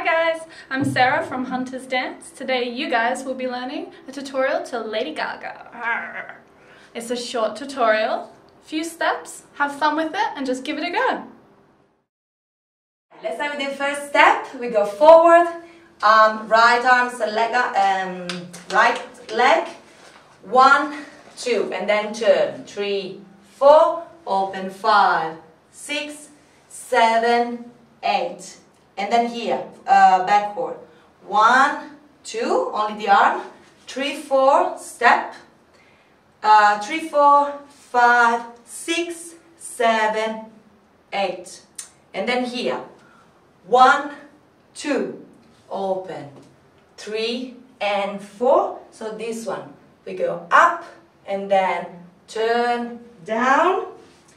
guys, I'm Sarah from Hunter's Dance. Today you guys will be learning a tutorial to Lady Gaga. It's a short tutorial, few steps, have fun with it and just give it a go. Let's start with the first step. We go forward, right arms and leg, right leg, 1, 2, and then turn, 3, 4, open, 5, 6, 7, 8. And then here, backward. 1, 2, only the arm. 3, 4, step. 3, 4, 5, 6, 7, 8. And then here. 1, 2, open. 3 and 4. So this one, we go up and then turn down.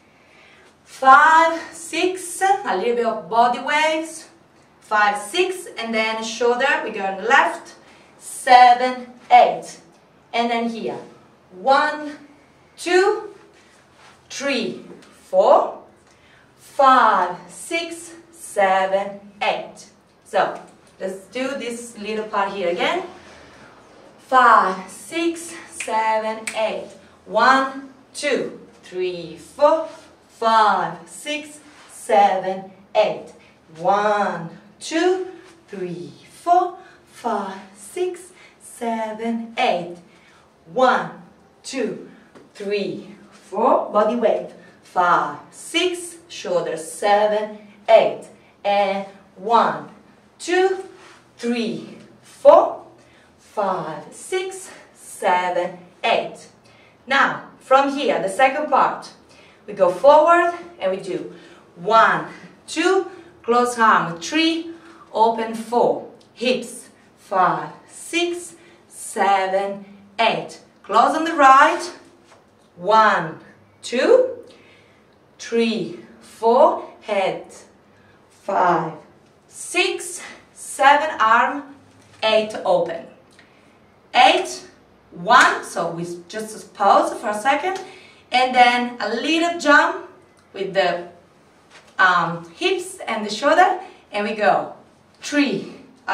5, 6, a little bit of body waves. 5, 6, and then shoulder, we go on the left, 7, 8, and then here, 1, 2, 3, 4, 5, 6, 7, 8. So, let's do this little part here again. 5, 6, 7, 8. 1, 2, 3, 4, 5, 6, 7, 8. 1, 2, 3, 4, 5, 6, 7, 8. 1, 2, 3, 4, body weight. 5, 6, shoulders, 7, 8. And 1, 2, 3, 4, 5, 6, 7, 8. Now, from here, the second part, we go forward and we do 1, 2, close arm, 3, open, 4, hips, 5, 6, 7, 8. Close on the right, 1, 2, 3, 4, head, 5, 6, 7, arm, 8, open. 8, 1, so we just pause for a second, and then a little jump with the hips and the shoulder, and we go 3,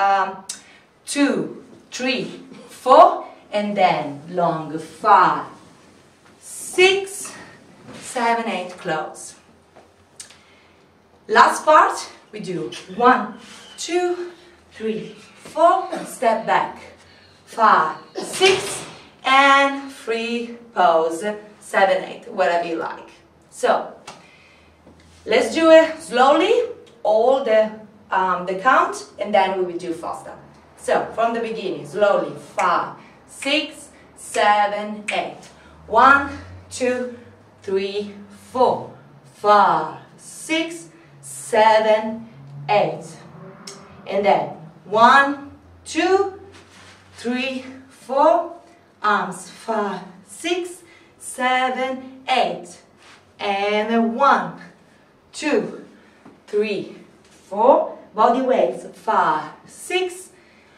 2, 3, 4, and then long 5, 6, 7, 8, close. Last part, we do 1, 2, 3, 4, step back, 5, 6, and free pose, 7, 8, whatever you like. So, let's do it slowly, all the count, and then we will do faster. So, from the beginning, slowly, 5, 6, 7, 8. 1, 2, 3, 4, 5, 6, 7, 8. And then 1, 2, 3, 4, arms, 5, 6, 7, 8. And then 1, 2, 3, 4, body weights, 5, 6,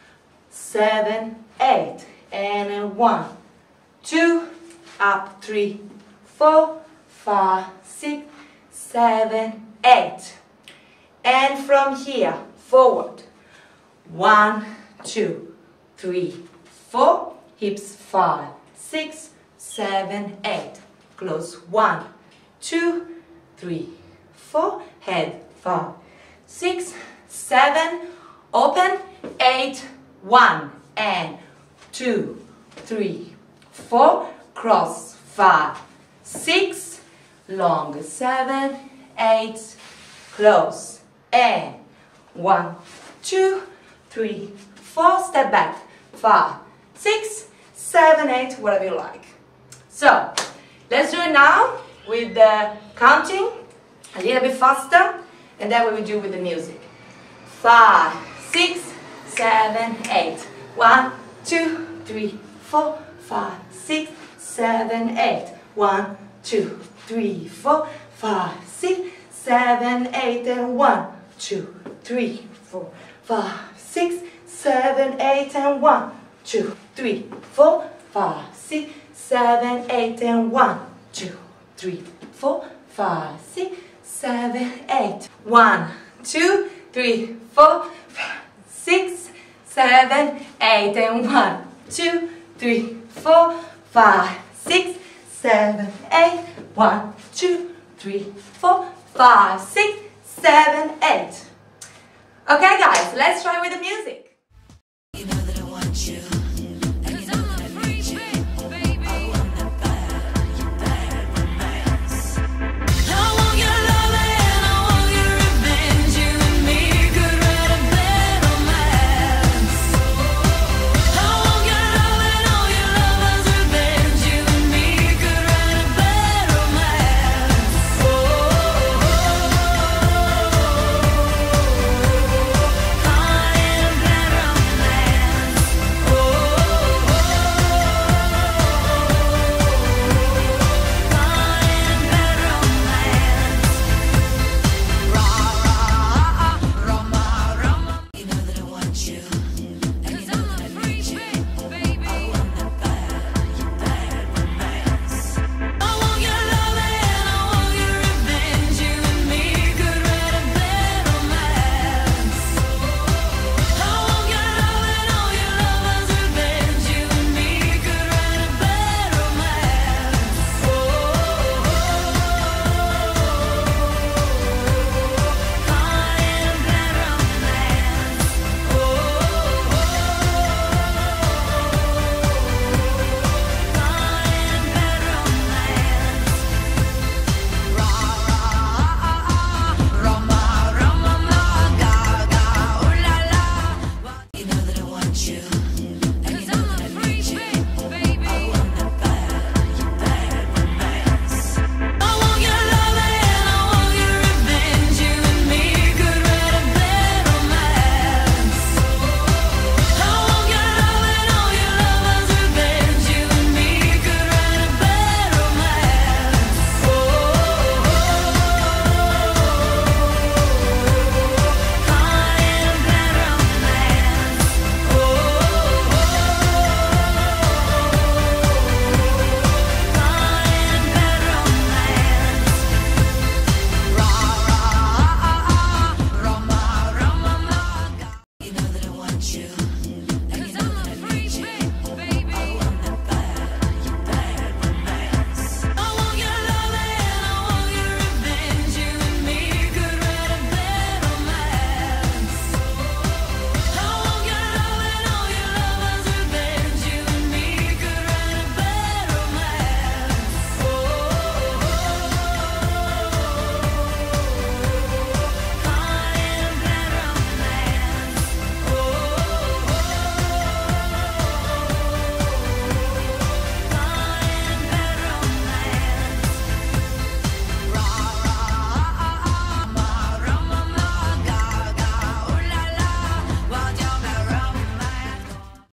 7, 8, and then 1, 2, up, 3, 4, 5, 6, 7, 8. And from here, forward, 1, 2, 3, 4, hips, 5, 6, 7, 8. Close, 1, 2, 3, 4, head, 5, 6, 7, open, 8, 1, and 2, 3, 4, cross, 5, 6, long, 7, 8, close, and 1, 2, 3, 4, step back, 5, 6, 7, 8, whatever you like. So, let's do it now with the counting, a little bit faster, and then we will do with the music. 5, 6, 7, 8. 1, 2, 3, 4, 5, 6, 7, 8. 1, 2, 3, 4, 5, 6, 7, 8, and 1, 2, 3, 4, 5, 6, 7, 8, and 1, 2, 3, 4, 5, 6, 7, 8, and 1, 2, 3, 4, 5, 6, 7, 8. 1, 2, 3, 4, 5, 6, 7, 8, and 1, 2, 3, 4, 5, 6, 7, 8, 1, 2, 3, 4, 5, 6, 7, 8. Okay guys, let's try with the music.